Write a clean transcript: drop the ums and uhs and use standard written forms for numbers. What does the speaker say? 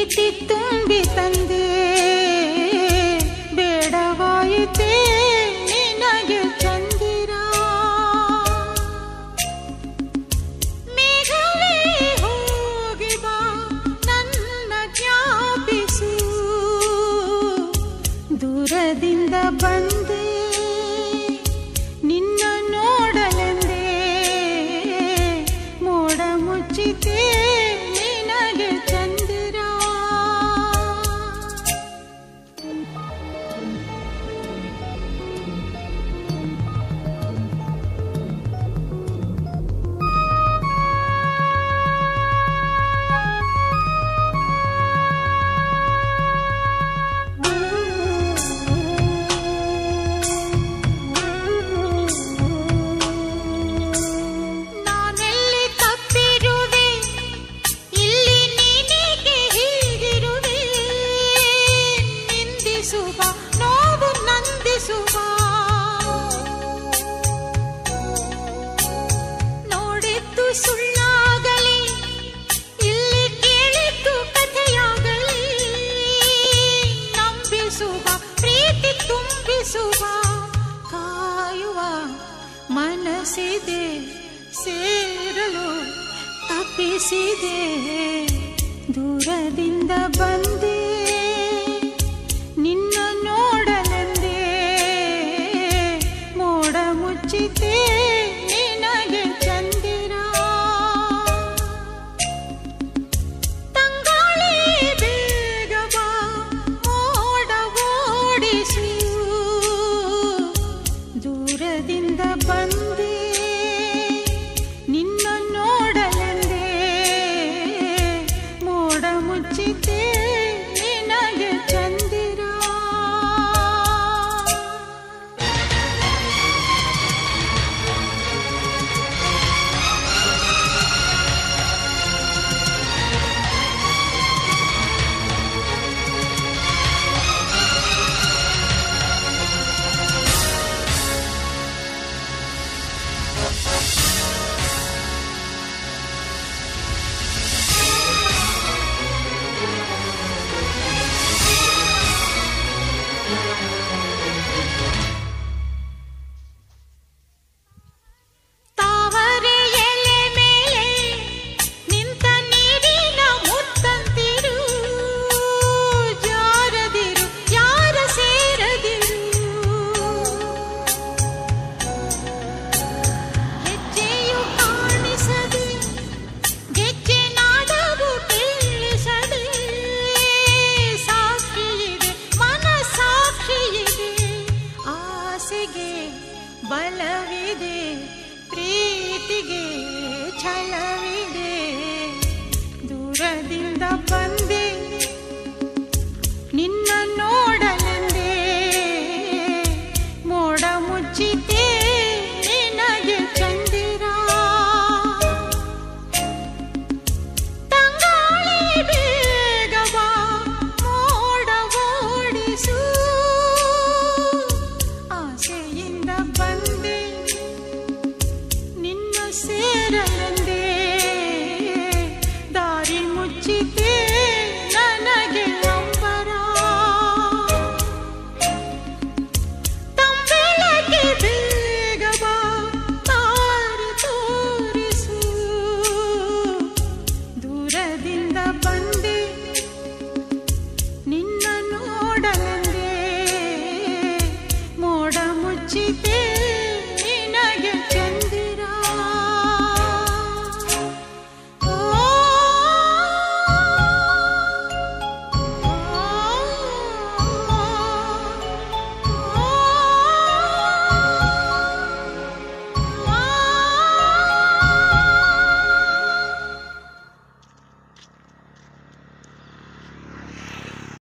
ಪ್ರೀತಿ ತುಂಬಿ ತಂದೆ ಬೇಡವಾಯಿತೇ ನಿನಗೆ ಚಂದಿರ ಮೇಘವೇ ಹೋಗಿ ಬಾ ನನ್ನ ಜ್ಞಾಪಿಸು ದೂರದಿಂದ ಬಂದೆ ನಿನ್ನ ನೋಡಲೆಂದೇ ಮೋಡ ಮುಚ್ಚಿತೆ ನಿನಗೆ ಚಂದಿರ ನಾನೆಲ್ಲಿ ತಪ್ಪಿರುವೆ ಇಲ್ಲಿ ನೀನೇಕೆ ಹೀಗಿರುವೆ ನಿಂದಿಸುವ ನೋವು ನಂದಿಸುವ ನೋಡಿದ್ದು ಸುಳ್ಳಾಗಲಿ ಇಲ್ಲಿ ಕೇಳಿದ್ದು ಕಥೆಯಾಗಲಿ ನಂಬಿಸುವ ಪ್ರೀತಿ ತುಂಬಿಸುವ ಕಾಯುವ ಮನಸ್ಸಿದೆ ಸೇರಲು ತಪ್ಪಿಸಿದೆ ದೂರದಿಂದ ಬಂದೆ ನಿನ್ನ ನೋಡಲೆಂದೇ ಮೋಡ ಮುಚ್ಚಿತೆ ನಿನಗೆ ಚಂದಿರ ತಂಗಾಳಿ ಬೇಗ ಬಾ ಮೋಡ ಓಡಿಸು ದೂರದಿಂದ ಬಂದೆ ನಿನ್ನ ನೋಡಲೆಂದೇ ಮೋಡ ಮುಚ್ಚಿತೆ ನಿನಗೆ ಚಂದಿರ